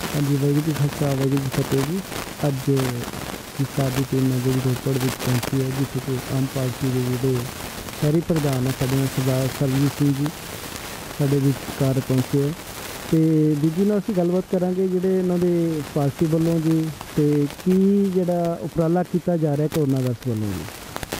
हाँ जी, वाहिगुरू जी खालसा वाहिगुरू जी फतेह जी। अज साडी टीम है जी रोपड़ विच पहुंची है, जिथे कि आम पार्टी के जोड़े शहरी प्रधान है साडे सरदार सरबजीत सिंह जी साडे विचकार पहुंचे है। तो बीजी नाल असीं गलबात करांगे जिहड़े इन्हां दे पार्टी वालों जी ते की जिहड़ा उपराला कीता जा रहा कोरोना वायरस वालों जी।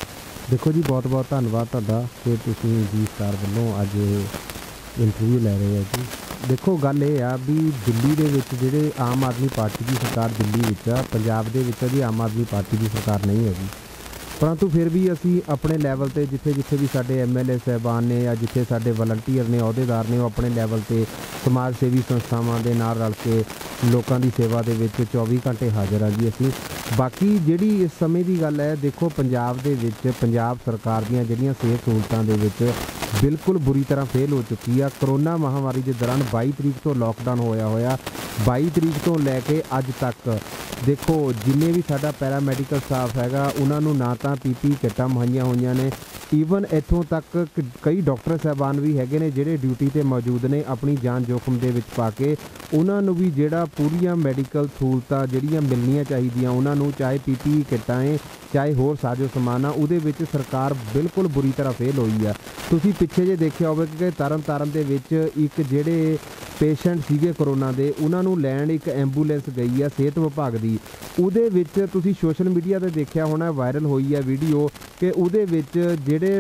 देखो जी, बहुत बहुत धन्नवाद तुहाडा कि तुसीं जी स्टार वालों अज इंटरव्यू लै रहे हो जी। देखो गल ये आ भी दिल्ली दे विच जिहड़े आम आदमी पार्टी की सरकार दिल्ली विच आ, पंजाब दे विच जी आम आदमी पार्टी की सरकार नहीं हैगी, परंतु फिर भी असी अपने लैवल ते जिथे जिथे भी साडे MLA साहबान ने या जिथे साडे वलंटीयर ने अहुदेदार ने अपने लैवल ते समाज सेवी संस्थावां दे नाल रल के लोकां दी सेवा दे विच 24 घंटे हाज़र हाँ जी असी। बाकी जिहड़ी इस समय की गल है, देखो पंजाब दे विच पंजाब सरकार दीयां जिहड़ियां सेहत सहूलतां दे विच बिल्कुल बुरी तरह फेल हो चुकी है। करोना महामारी के दौरान 22 तरीक तो लॉकडाउन होया 22 तरीक तो लैके अज तक देखो जिन्ने भी साडा पैरामैडिकल स्टाफ हैगा उन्होंने ना तो PPE किटां मुहैया होईयां ने, ईवन इत्थों तक कई डॉक्टर साहबान भी हैगे ने जिहड़े ड्यूटी ते मौजूद ने अपनी जान जोखम दे विच पा के उन्होंने भी जिहड़ा पूरियां मैडिकल सहूलतां जिहड़ियां मिलनियां चाहीदियां उन्होंने, चाहे PPE किटां है चाहे होर साजो समान आ, उहदे विच सरकार बिल्कुल बुरी तरह फेल होई है। तुसीं पिछे जे देखिया होवे कि तरन तारण दे विच एक जिहड़े पेशेंट सीगे कोरोना दे उन्हां नूं लैण एक एंबूलेंस गई है सेहत विभाग दी, उहदे विच तुसीं सोशल मीडिया ते देखिया होना वायरल होई है वीडियो कि उहदे विच जिहड़े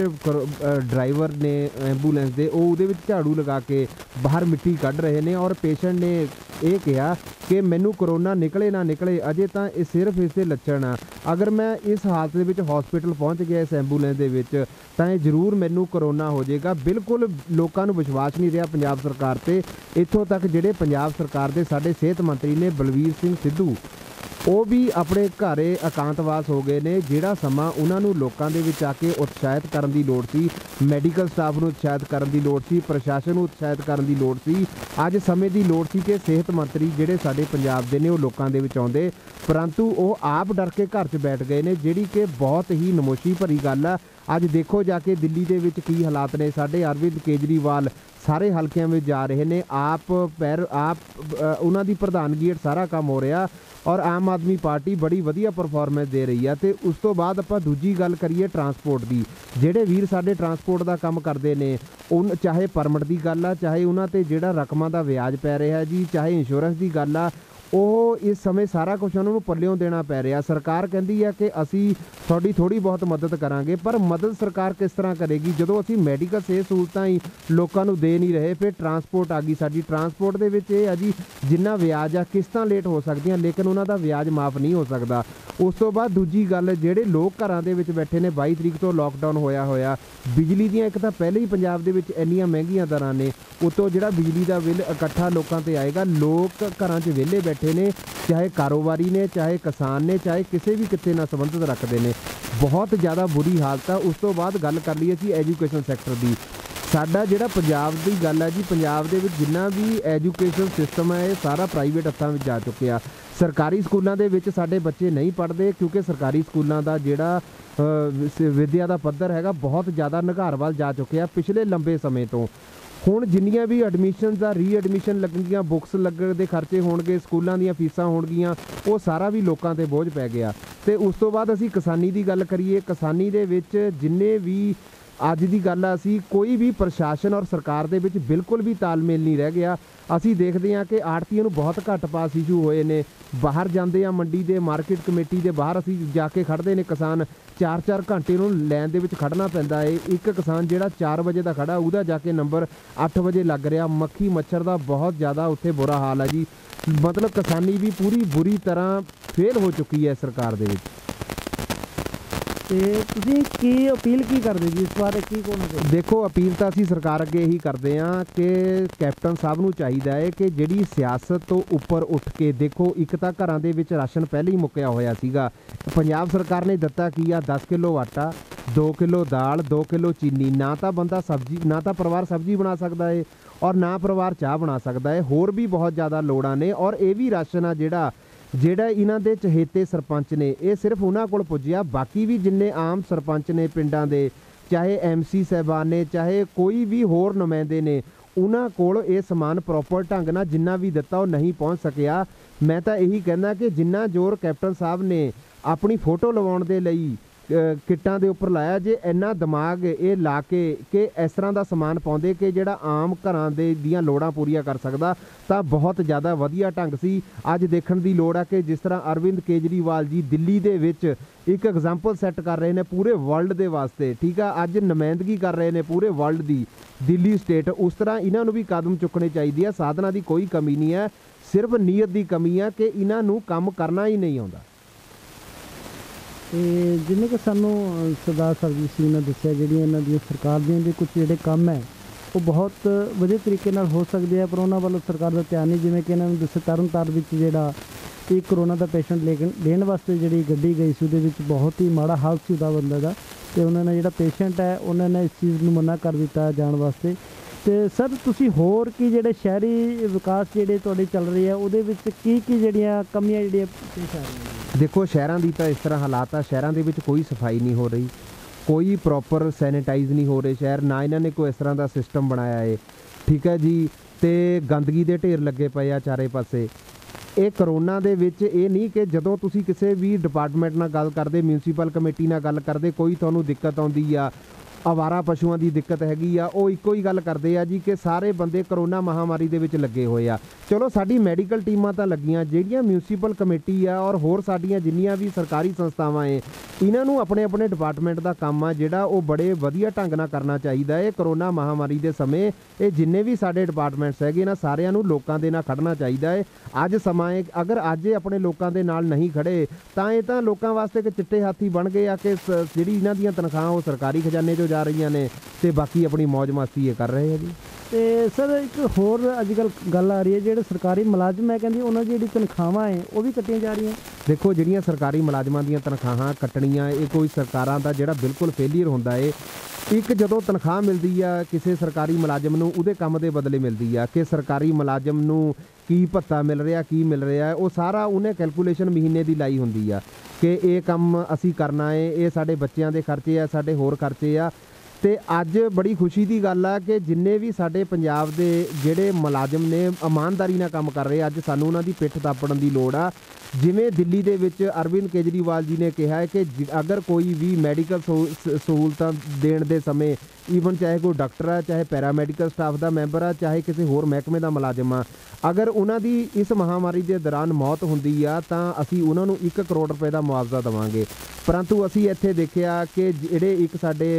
ड्राइवर ने एंबूलेंस दे ਉਹ ਉਹਦੇ ਵਿੱਚ ਝਾੜੂ ਲਗਾ ਕੇ ਬਾਹਰ ਮਿੱਟੀ ਕੱਢ ਰਹੇ ਨੇ ਔਰ ਪੇਸ਼ੈਂਟ ਨੇ ਇਹ ਕਿਹਾ ਕਿ ਮੈਨੂੰ ਕਰੋਨਾ ਨਿਕਲੇ ਨਾ ਨਿਕਲੇ ਅਜੇ ਤਾਂ ਇਹ ਸਿਰਫ ਇਸ ਦੇ ਲੱਛਣ ਆ, ਅਗਰ ਮੈਂ ਇਸ ਹਾਲਤ ਦੇ ਵਿੱਚ ਹਸਪੀਟਲ ਪਹੁੰਚ ਗਿਆ ਇਸ ਐਂਬੂਲੈਂਸ ਦੇ ਵਿੱਚ ਤਾਂ ਇਹ ਜ਼ਰੂਰ ਮੈਨੂੰ ਕਰੋਨਾ ਹੋ ਜਾਏਗਾ। ਬਿਲਕੁਲ ਲੋਕਾਂ ਨੂੰ ਵਿਸ਼ਵਾਸ ਨਹੀਂ ਰਿਹਾ ਪੰਜਾਬ ਸਰਕਾਰ ਤੇ। ਇੱਥੋਂ ਤੱਕ ਜਿਹੜੇ ਪੰਜਾਬ ਸਰਕਾਰ ਦੇ ਸਾਡੇ ਸਿਹਤ ਮੰਤਰੀ ਨੇ ਬਲਵੀਰ ਸਿੰਘ ਸਿੱਧੂ ਉਹ ਵੀ ਆਪਣੇ ਘਰੇ ਇਕਾਂਤਵਾਸ ਹੋ ਗਏ ਨੇ। ਜਿਹੜਾ ਸਮਾਂ ਉਹਨਾਂ ਨੂੰ ਲੋਕਾਂ ਦੇ ਵਿੱਚ ਆ ਕੇ ਉਤਸ਼ਾਹਿਤ ਕਰਨ ਦੀ ਲੋੜ ਸੀ, ਮੈਡੀਕਲ ਸਟਾਫ ਨੂੰ ਉਤਸ਼ਾਹਿਤ ਕਰਨ ਦੀ ਲੋੜ ਸੀ, ਪ੍ਰਸ਼ਾਸਨ ਨੂੰ ਉਤਸ਼ਾਹਿਤ ਕਰਨ ਦੀ ਲੋੜ ਸੀ, ਅੱਜ ਸਮੇਂ ਦੀ ਲੋੜ ਸੀ ਕਿ ਸਿਹਤ ਮੰਤਰੀ ਜਿਹੜੇ ਸਾਡੇ ਪੰਜਾਬ ਦੇ ਨੇ ਉਹ ਲੋਕਾਂ ਦੇ ਵਿੱਚ ਆਉਂਦੇ, परंतु वो आप डर के घर च बैठ गए ने, जिहड़ी कि बहुत ही नमोशी भरी गल आ। अज देखो जाके दिल्ली दे विच की हालात ने, साडे अरविंद केजरीवाल सारे हल्कियां में जा रहे ने, आप उन्हां दी प्रधानगी हेठ सारा काम हो रहा और आम आदमी पार्टी बड़ी वधिया परफॉर्मेंस दे रही है। तो उस तो बाद आपां दूजी गल करिए ट्रांसपोर्ट की, जिहड़े वीर साडे ट्रांसपोर्ट का काम करते हैं उन चाहे परमिट की गल आ, चाहे उन्हां ते जिहड़ा रकमां दा व्याज पै रहा जी, चाहे इंश्योरेंस की गल आ, ਉਹ ਇਸ ਸਮੇਂ ਸਾਰਾ ਕੁਝ ਉਹਨਾਂ ਨੂੰ ਪੱਲਿਓਂ ਦੇਣਾ ਪੈ ਰਿਹਾ। ਸਰਕਾਰ ਕਹਿੰਦੀ ਹੈ ਕਿ ਅਸੀਂ ਤੁਹਾਡੀ ਥੋੜੀ ਬਹੁਤ ਮਦਦ ਕਰਾਂਗੇ, ਪਰ ਮਦਦ ਸਰਕਾਰ ਕਿਸ ਤਰ੍ਹਾਂ ਕਰੇਗੀ ਜਦੋਂ ਅਸੀਂ ਮੈਡੀਕਲ ਸਿਹਤ ਸਹੂਲਤਾਂ ਹੀ ਲੋਕਾਂ ਨੂੰ ਦੇ ਨਹੀਂ ਰਹੇ। ਫਿਰ ਟਰਾਂਸਪੋਰਟ ਆ ਗਈ ਸਾਡੀ, ਟਰਾਂਸਪੋਰਟ ਦੇ ਵਿੱਚ ਇਹ ਆ ਜੀ ਜਿੰਨਾ ਵਿਆਜ ਆ ਕਿਸ਼ਤਾਂ ਲੇਟ ਹੋ ਸਕਦੀਆਂ ਲੇਕਿਨ ਉਹਨਾਂ ਦਾ ਵਿਆਜ ਮਾਫ ਨਹੀਂ ਹੋ ਸਕਦਾ। ਉਸ ਤੋਂ ਬਾਅਦ ਦੂਜੀ ਗੱਲ, ਜਿਹੜੇ ਲੋਕ ਘਰਾਂ ਦੇ ਵਿੱਚ ਬੈਠੇ ਨੇ 22 ਤਰੀਕ ਤੋਂ ਲੋਕਡਾਊਨ ਹੋਇਆ ਬਿਜਲੀ ਦੀਆਂ ਇੱਕ ਤਾਂ ਪਹਿਲੇ ਹੀ ਪੰਜਾਬ ਦੇ ਵਿੱਚ ਇੰਨੀਆਂ ਮਹਿੰਗੀਆਂ ਦਰਾਂ ਨੇ, ਉਤੋਂ ਜਿਹੜਾ ਬਿਜਲੀ ਦਾ ਬਿੱਲ ਇਕੱਠਾ ਲੋਕਾਂ ਤੇ ਆਏਗਾ। ਲੋਕ ਘਰਾਂ 'ਚ ਵਿਹਲੇ ਬੈਠੇ ने, चाहे कारोबारी ने, चाहे किसान ने, चाहे किसी भी किते नाल संबंधित रखते हैं, बहुत ज़्यादा बुरी हालत है। उस तो बाद गल कर लीए जी एजुकेशन सैक्टर की, साडा जिहड़ा पंजाब की गल है जी, पंजाब दे विच जिन्ना भी एजुकेशन सिस्टम है ये सारा प्राइवेट हत्थां विच जा चुकिया। सरकारी स्कूलों के विच साडे बच्चे नहीं पढ़ते क्योंकि सरकारी स्कूलों का जिहड़ा विद्या का पद्धर हैगा बहुत ज़्यादा निघार वल जा चुकिया पिछले लंबे समय तो। ਹੁਣ ਜਿੰਨੀਆਂ ਵੀ ਐਡਮਿਸ਼ਨ ਦਾ ਰੀਐਡਮਿਸ਼ਨ ਲੱਗਣਗੀਆਂ, ਬੁੱਕਸ ਲੱਗਣ ਦੇ ਖਰਚੇ ਹੋਣਗੇ, ਸਕੂਲਾਂ ਦੀਆਂ ਫੀਸਾਂ ਹੋਣਗੀਆਂ, ਉਹ ਸਾਰਾ ਵੀ ਲੋਕਾਂ ਤੇ ਬੋਝ ਪੈ ਗਿਆ। ਤੇ ਉਸ ਤੋਂ ਬਾਅਦ ਅਸੀਂ ਕਿਸਾਨੀ ਦੀ ਗੱਲ ਕਰੀਏ, ਕਿਸਾਨੀ ਦੇ ਵਿੱਚ ਜਿੰਨੇ ਵੀ ਅੱਜ ਦੀ ਗੱਲ ਆ, ਅਸੀਂ ਕੋਈ ਵੀ ਪ੍ਰਸ਼ਾਸਨ ਔਰ ਸਰਕਾਰ ਦੇ ਵਿੱਚ ਬਿਲਕੁਲ ਵੀ ਤਾਲਮੇਲ ਨਹੀਂ ਰਹਿ ਗਿਆ। ਅਸੀਂ ਦੇਖਦੇ ਹਾਂ ਕਿ ਆੜਤੀਆਂ ਨੂੰ ਬਹੁਤ ਘੱਟ ਪਾਸ ਇਸ਼ੂ ਹੋਏ ਨੇ, ਬਾਹਰ ਜਾਂਦੇ ਆ ਮੰਡੀ ਦੇ ਮਾਰਕੀਟ ਕਮੇਟੀ ਦੇ ਬਾਹਰ ਅਸੀਂ ਜਾ ਕੇ ਖੜ੍ਹਦੇ ਨੇ ਕਿਸਾਨ, 4-4 ਘੰਟੇ ਨੂੰ ਲਾਈਨ ਦੇ ਵਿੱਚ ਖੜ੍ਹਨਾ ਪੈਂਦਾ ਏ। ਇੱਕ ਕਿਸਾਨ ਜਿਹੜਾ 4 ਵਜੇ ਦਾ ਖੜਾ ਉਹਦਾ ਜਾ ਕੇ ਨੰਬਰ 8 ਵਜੇ ਲੱਗ ਰਿਹਾ। ਮੱਖੀ ਮੱਛਰ ਦਾ ਬਹੁਤ ਜ਼ਿਆਦਾ ਉੱਥੇ ਬੁਰਾ ਹਾਲ ਹੈ ਜੀ, ਮਤਲਬ ਕਿਸਾਨੀ ਵੀ ਪੂਰੀ ਬੁਰੀ ਤਰ੍ਹਾਂ ਫੇਲ ਹੋ ਚੁੱਕੀ ਹੈ ਸਰਕਾਰ ਦੇ ਵਿੱਚ। ਤੁਸੀਂ ਕੀ अपील की करते जी इस बारे की कहना चाहिए? देखो अपील तो असी सरकार अगे यही करते हैं कि कैप्टन साहब नूं चाहिदा है कि जिहड़ी सियासत तो उपर उठ के देखो, एक तो घरां दे विच राशन पहले ही मुक्या होया सीगा, पंजाब सरकार ने दिता की आ 10 किलो आटा, 2 किलो दाल, 2 किलो चीनी, ना तो बंदा सब्जी, ना तो परिवार सब्जी बना सकता है और ना परिवार चाह बना सकता है, होर भी बहुत ज़्यादा लोड़ां ने। और ये भी राशन आ ਜਿਹੜਾ ਇਹਨਾਂ ਦੇ ਚਹੇਤੇ ਸਰਪੰਚ ਨੇ ਇਹ ਸਿਰਫ ਉਹਨਾਂ ਕੋਲ ਪੁੱਜਿਆ, ਬਾਕੀ ਵੀ ਜਿੰਨੇ ਆਮ ਸਰਪੰਚ ਨੇ ਪਿੰਡਾਂ ਦੇ, ਚਾਹੇ MC ਸਾਹਿਬਾਨ ਨੇ, ਚਾਹੇ ਕੋਈ ਵੀ ਹੋਰ ਨੁਮਾਇੰਦੇ ਨੇ, ਉਹਨਾਂ ਕੋਲ ਇਹ ਸਮਾਨ ਪ੍ਰੋਪਰ ਢੰਗ ਨਾਲ ਜਿੰਨਾ ਵੀ ਦਿੱਤਾ ਉਹ ਨਹੀਂ ਪਹੁੰਚ ਸਕਿਆ। मैं तो यही कहना कि जिन्ना जोर कैप्टन साहब ने अपनी फोटो लवाउण दे लई किट्टां दे उपर लाया, जे इन्ना दिमाग ये ला के कि इस तरह का समान पाउंदे कि जिहड़ा आम घरां दे दियां लोड़ां पूरीआं कर सकदा तां बहुत ज़्यादा वधिया ढंग सी। अज देखण दी लोड़ आ कि जिस तरह अरविंद केजरीवाल जी दिल्ली दे विच एक एग्जाम्पल सैट कर रहे हैं पूरे वर्ल्ड के वास्ते, ठीक है, अज नुमाइंदगी कर रहे हैं पूरे वर्ल्ड की दिल्ली स्टेट, उस तरह इन्हां नूं भी कदम चुकने चाहिए है। साधना की कोई कमी नहीं है, सिर्फ नीयत की कमी है कि इन्हां नूं काम करना ही नहीं आउंदा। जिन्हें कि सानू सरदार सरबजीत सिंह ने दस्सिया जिहड़ियां इन्हां दी सरकार दीयां जे कुछ जिहड़े काम है वो बहुत वधिया तरीके नाल हो सकदे हैं, पर उन्हां वालों सरकार का ध्यान नहीं। जिवें कि इन्हां नूं दस्सिया तरनताਰਨ विच जिहड़ा एक कोरोना का पेशेंट लेण वास्ते जिहड़ी गड्डी गई सी उहदे विच बहुत ही माड़ा हाल सी उहदा बंदे दा, ते उन्होंने जिहड़ा पेशेंट है उन्होंने इस चीज़ नूं मना कर दिता जाण वास्ते। तो सर तुसी होर की जिहड़े शहरी विकास जिहड़े तुहाडे चल रही है उहदे विच की जिहड़ियां कमियां जिहड़ियां पेश आ रही हैं? देखो शहरों की तो इस तरह हालात आ, शहरों के विच कोई सफाई नहीं हो रही, कोई प्रॉपर सैनिटाइज नहीं हो रहे शहर, ना इन्होंने कोई इस तरह का सिस्टम बनाया है, ठीक है जी। तो गंदगी के ढेर लगे पे आ चारे पासे। ये करोना दे विच ये नहीं कि जदों तुसी किसी भी डिपार्टमेंट नाल गल करदे, म्यूनसीपल कमेटी नाल गल करदे, कोई तुहानूं दिक्कत आउंदी आ, आवारा पशुओं की दिक्कत हैगी आ, वो इक्को ही गल करते आ जी कि सारे बंदे करोना महामारी दे विच लगे हुए आ। चलो साडी मैडिकल टीमां तां लगियां, जिहड़ियां म्यूनसीपल कमेटी आ और होर साडियां जिन्नियां भी सरकारी संस्थावां है इन्हां नूं अपने अपने डिपार्टमेंट का काम आ जिहड़ा वो बड़े वधिया ढंग नाल करना चाहिदा है। करोना महामारी के समय ये जिन्ने भी साडे डिपार्टमेंट्स हैगे इन्हां सारियां नूं लोकां दे नाल खड़ना चाहिदा है। अज समां है, अगर अज ये अपने लोकां दे नाल नहीं खड़े तां ये तां लोकां वास्ते कि चिट्टे हाथी बन गए आ कि जिहड़ी इन्हां दीयां तनखाहां वो सरकारी खजाने चों जा रही ने ते बाकी अपनी मौज मस्ती ये कर रहे हैं जी। तो सर एक होर अजकल गल आ रही है जिहड़े सरकारी मुलाजम है कहंदे उन्हां दी जिहड़ी तनखाहां है वो भी कट्टियां जा रही हैं। देखो जिहड़ियां सरकारी मुलाजमां दीयां तनखाहां कट्टणियां ये कोई सरकारां दा जिहड़ा बिल्कुल फेलियर हुंदा है। एक जदों तनख्वाह मिलदी आ किसी सरकारी मुलाजम नूं उहदे काम दे बदले मिलदी आ कि सरकारी मुलाजम नूं की भत्ता मिल रहा की मिल रहा है, वो सारा उन्हें कैलकुलेशन महीने की लाई हुंदी आ कि ये काम असीं करना है, ये साडे बच्चिआं दे खर्चे आ, साडे होर खर्चे आ। तो अज बड़ी खुशी की गल आ कि जिन्ने भी साडे पंजाब दे जिहड़े मुलाजम ने ईमानदारी नाल काम कर रहे, अज सानूं उन्हां दी पिठ थापण दी लोड़ आ। जिवें दिल्ली दे विच अरविंद केजरीवाल जी ने कहा है कि अगर कोई भी मैडिकल सहूलतां देण दे समय ईवन चाहे कोई डॉक्टर है, चाहे पैरामैडिकल स्टाफ का मैंबर आ, चाहे किसी होर महकमे का मुलाजम आ, अगर उन्हां दी इस महामारी के दौरान मौत हुंदी आ तां असीं उन्हां नूं 1 करोड़ रुपए का मुआवजा देवांगे। परंतु असीं इत्थे देखिआ कि जिहड़े एक साडे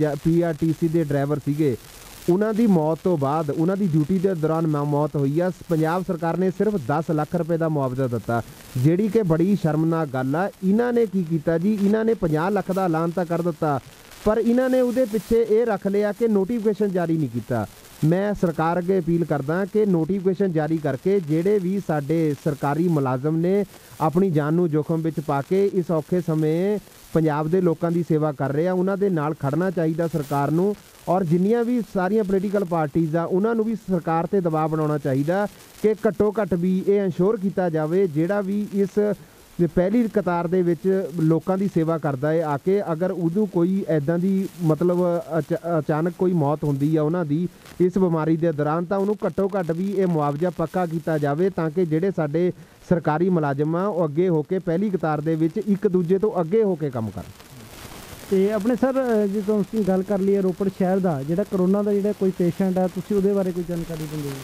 PRTC दे ड्राइवर सीगे उन्हां दी मौत तो बाद उन्हां दी ड्यूटी के दौरान मौत हुई आ, पंजाब सरकार ने सिर्फ 10 लाख रुपए का मुआवजा दिता, जिहड़ी कि बड़ी शर्मनाक गल आ। इन्हां ने की कीता जी, इन्हां ने 50 लाख का ऐलान तां कर दिता पर इन्हां ने उहदे पिछे ये रख लिया कि नोटिफिकेशन जारी नहीं किया। मैं सरकार अगे अपील करदा कि नोटिफिकेशन जारी करके जिहड़े भी साडे सरकारी मुलाजम ने अपनी जान नूं जोखम विच पा के इस औखे समय पंजाब दे लोकां दी सेवा कर रहे आ, उन्हां दे नाल खड़ना चाहिदा सरकार नूं। और जिन्नियां भी सारियां पोलीटिकल पार्टीज़ आ उन्हां नूं भी सरकार ते दबाव बनाउणा चाहिदा कि घट्टो घट्ट भी ये इंश्योर किया जाए जिहड़ा भी इस पहली कतार दे विच लोकां दी सेवा करदा है आके, अगर उदों कोई ऐदां दी मतलब अचानक कोई मौत हुंदी है उन्हां दी इस बीमारी के दौरान तां उन्होंने घट्टो घट्ट भी ये मुआवजा पक्का किया जाए ताकि जिहड़े साडे सरकारी मुलाजम आ वो अगे होके पहली कतार दे विच एक दूजे तो अगे होके काम करन। तो अपने सर जो तुसीं गल कर ली है रोपड़ शहर का जिहड़ा करोना का जिहड़ा कोई पेशेंट है तुसीं उहदे बारे कोई जानकारी दिंदे?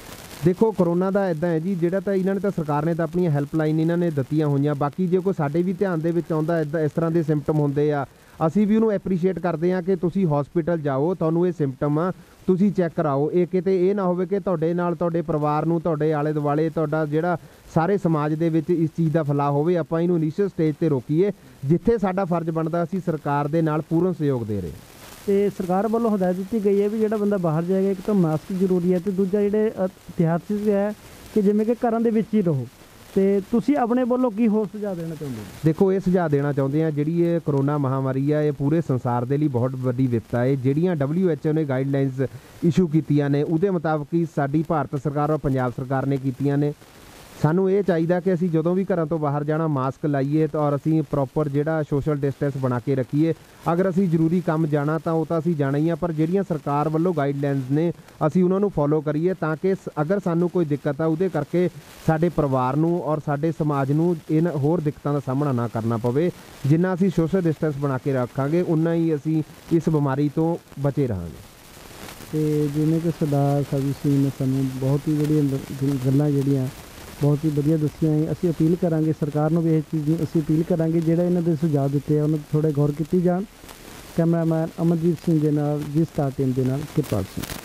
देखो करोना का इदां है जी, जिहड़ा तो इन्होंने तो सरकार ने तो अपनी हैल्पलाइन इन्होंने दित्तियां होईयां, बाकी जो कोई साडे भी ध्यान दे विच आउंदा इदां इस तरह के सिम्पटम होंदे आ असीं भी उन्होंने एप्रीशिएट करते हैं कि तुसीं हॉस्पिटल जाओ, तुहानूं ये सिम्पटम आ तुसीं चैक कराओ। ये किते ये ना होवे कि तुहाडे नाल तुहाडे परिवार नूं तुहाडे आले दुआले तुहाडा जिहड़ा सारे समाज दे विच इस चीज़ का फैलाव होवे। आपां इहनूं इनिशियल स्टेज ते रोकीए, जिथे साडा फर्ज बनदा असीं सरकार दे नाल पूर्ण सहयोग दे रहे। तो सरकार वालों हदायत दी गई है भी जो बंदा बाहर जाएगा एक तो मास्क जरूरी है, तो दूजा जो इतिहास है कि जिमें कि घरों के ही रहो। तो तुसीं अपने वालों की होर सुझाव देना चाहते हो? देखो ये सुझाव देना चाहते हैं जिहड़ी ये कोरोना महामारी है ये पूरे संसार के लिए बहुत वड्डी विपता है। जिहड़ियां WHO ने गाइडलाइनस इशू कीतियां ने उहदे मुताबिक ही साडी भारत सरकार और पंजाब सरकार ने कीतियां ने। ਸਾਨੂੰ ਇਹ ਚਾਹੀਦਾ ਕਿ ਅਸੀਂ ਜਦੋਂ ਵੀ ਘਰਾਂ ਤੋਂ ਬਾਹਰ ਜਾਣਾ ਮਾਸਕ ਲਾਈਏ ਤਾਂ ਔਰ ਅਸੀਂ ਪ੍ਰੋਪਰ ਜਿਹੜਾ ਸੋਸ਼ਲ ਡਿਸਟੈਂਸ ਬਣਾ ਕੇ ਰੱਖੀਏ। ਅਗਰ ਅਸੀਂ ਜ਼ਰੂਰੀ ਕੰਮ ਜਾਣਾ ਤਾਂ ਉਹ ਤਾਂ ਅਸੀਂ ਜਾਣਾ ਹੀ ਆ, ਪਰ ਜਿਹੜੀਆਂ ਸਰਕਾਰ ਵੱਲੋਂ ਗਾਈਡਲਾਈਨਸ ਨੇ ਅਸੀਂ ਉਹਨਾਂ ਨੂੰ ਫੋਲੋ ਕਰੀਏ ਤਾਂ ਕਿ ਅਗਰ ਸਾਨੂੰ ਕੋਈ ਦਿੱਕਤ ਆ ਉਹਦੇ ਕਰਕੇ ਸਾਡੇ ਪਰਿਵਾਰ ਨੂੰ ਔਰ ਸਾਡੇ ਸਮਾਜ ਨੂੰ ਇਹਨਾਂ ਹੋਰ ਦਿੱਕਤਾਂ ਦਾ ਸਾਹਮਣਾ ਨਾ ਕਰਨਾ ਪਵੇ। ਜਿੰਨਾ ਅਸੀਂ ਸੋਸ਼ਲ ਡਿਸਟੈਂਸ ਬਣਾ ਕੇ ਰੱਖਾਂਗੇ ਉਨਾ ਹੀ ਅਸੀਂ ਇਸ ਬਿਮਾਰੀ ਤੋਂ ਬਚੇ ਰਹਾਂਗੇ। ਤੇ ਜਿਵੇਂ ਕਿ ਸਰਦਾਰ ਸਰਬਜੀਤ ਸਿੰਘ ਨੇ ਸਾਨੂੰ ਬਹੁਤ ਹੀ ਜਿਹੜੀਆਂ ਗੱਲਾਂ ਜਿਹੜੀਆਂ ਬਹੁਤ ਹੀ ਵਧੀਆ ਦੱਸੀਆਂ ਹੈ। ਅਸੀਂ ਅਪੀਲ ਕਰਾਂਗੇ ਸਰਕਾਰ ਨੂੰ ਵੀ ਇਹ ਚੀਜ਼ ਦੀ ਅਸੀਂ ਅਪੀਲ ਕਰਾਂਗੇ ਜਿਹੜਾ ਇਹਨਾਂ ਦੇ ਸੁਝਾਅ ਦਿੱਤੇ ਆ ਉਹਨਾਂ 'ਤੇ ਥੋੜ੍ਹੇ ਗੌਰ ਕੀਤੀ ਜਾਣ। ਕੈਮਰਾਮੈਨ ਅਮਨਦੀਪ ਸਿੰਘ ਦੇ ਨਾਲ ਜੀ ਸਟਾਰ ਟੀਮ ਦੇ ਨਾਲ ਕਿਰਪਾਲ ਸਿੰਘ।